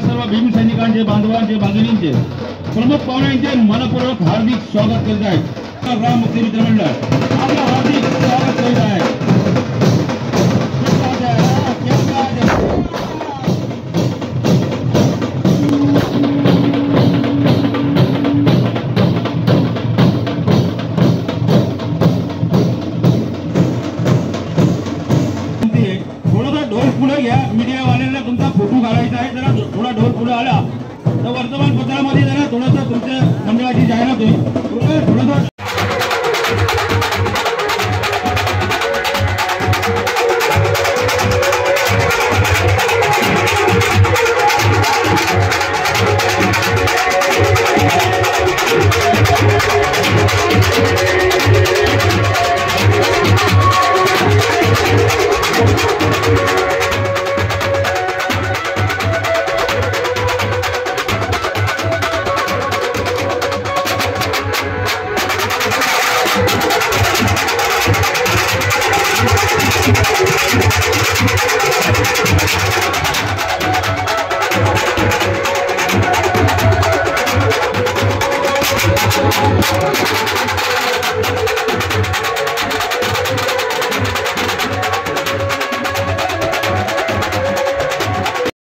सर्व भीम सैनिकांचे, बांधवांचे, भगिनींचे, प्रमुख पाहुण्यांचे मनपूर्वक हार्दिक स्वागत करीत आहे। राम मुक्ती मित्र मंडळ आपलं हार्दिक स्वागत करीत आहे। ढोल पुढे घ्या, मीडिया वाल्यांना तुमचा फोटो काढायचा आहे। जरा थोडा ढोल पुढे आला तर वर्तमानपत्रामध्ये जरा थोडंसं तुमच्या मंडळाची जाहिरात होईल। थोडंसं